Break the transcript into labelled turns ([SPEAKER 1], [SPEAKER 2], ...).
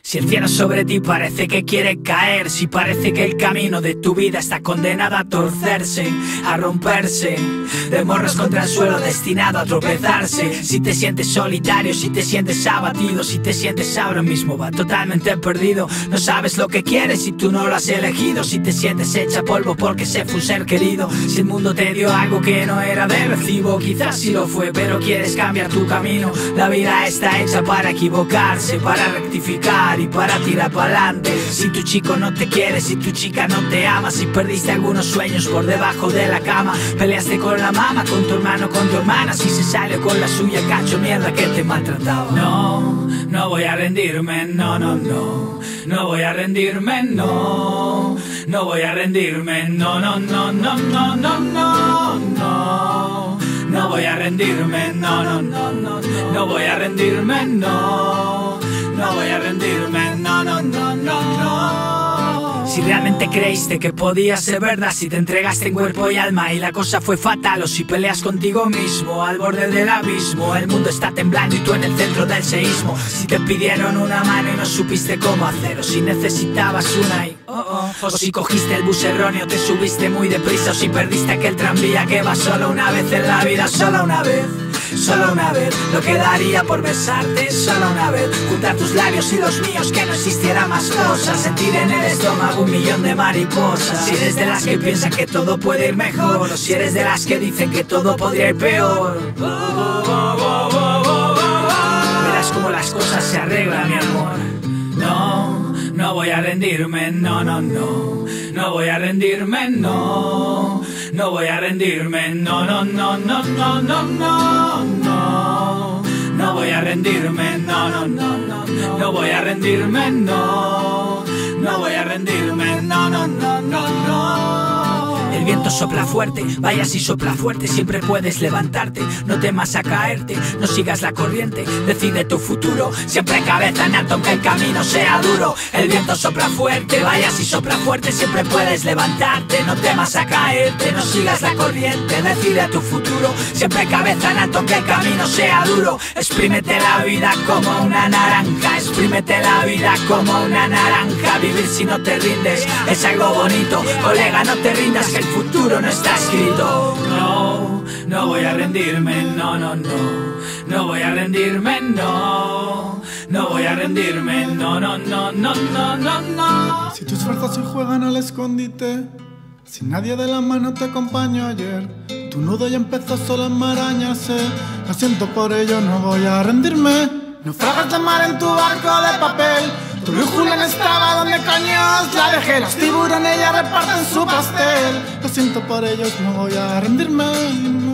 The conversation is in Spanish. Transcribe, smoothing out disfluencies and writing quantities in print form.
[SPEAKER 1] Si el cielo sobre ti parece que quiere caer, si parece que el camino de tu vida está condenado a torcerse, a romperse, de morros contra el suelo destinado a tropezarse. Si te sientes solitario, si te sientes abatido, si te sientes ahora mismo totalmente perdido, no sabes lo que quieres y tú no lo has elegido. Si te sientes hecha polvo porque se fue un ser querido, si el mundo te dio algo que no era de recibo, quizás sí lo fue, pero quieres cambiar tu camino. La vida está hecha para equivocarse, para rectificar y para tirar pa'lante. Si tu chico no te quiere, si tu chica no te ama, si perdiste algunos sueños por debajo de la cama, peleaste con la mamá, con tu hermano, con tu hermana, si se salió con la suya, cacho mierda que te maltrataba. No, no voy a rendirme, no, no, no. No voy a rendirme, no. No voy a rendirme, no, no, no, no, no, no, no, no. No voy a rendirme, no, no, no, no, no. No voy a rendirme, no. No voy a rendirme, no, no, no, no, no. Si realmente creíste que podía ser verdad, si te entregaste en cuerpo y alma y la cosa fue fatal, o si peleas contigo mismo al borde del abismo, el mundo está temblando y tú en el centro del seísmo. Si te pidieron una mano y no supiste cómo hacer, o si necesitabas una y o si cogiste el bus erróneo, te subiste muy deprisa, o si perdiste aquel tranvía que va solo una vez en la vida, solo una vez. Solo una vez, lo que daría por besarte, solo una vez, juntar tus labios y los míos, que no existiera más cosas, sentir en el estómago 1.000.000 de mariposas. Si eres de las que piensan que todo puede ir mejor, o si eres de las que dicen que todo podría ir peor, verás cómo las cosas se arreglan, mi amor. No, no voy a rendirme, no, no, no. No voy a rendirme, no. No voy a rendirme, no, no, no, no, no, no, no, no. No voy a rendirme, no, no, no, no, no. No voy a rendirme, no. No voy a rendirme, no, no, no, no, no. El viento sopla fuerte, vaya si sopla fuerte, siempre puedes levantarte, no temas a caerte, no sigas la corriente, decide tu futuro, siempre cabeza en alto aunque el camino sea duro. El viento sopla fuerte, vaya si sopla fuerte, siempre puedes levantarte, no temas a caerte, no sigas la corriente, decide tu futuro, siempre cabeza en alto aunque el camino sea duro. Exprímete la vida como una naranja, exprímete la vida como una naranja, vivir si no te rindes es algo bonito, colega, no te rindas que el futuro no está escrito. No, no voy a rendirme, no, no, no. No voy a rendirme, no. No voy a rendirme, no, no, no, no, no, no, no.
[SPEAKER 2] Si tus fuerzas hoy juegan al escondite, si nadie de la mano te acompañó ayer, tu nudo ya empezó solo a enmarañarse. Lo siento por ello, no voy a rendirme. Naufragas de mar en tu barco de papel, tu brújula estaba donde coños la dejé. Los tiburones ya reparten su pastel. Lo siento por ellos, no voy a rendirme.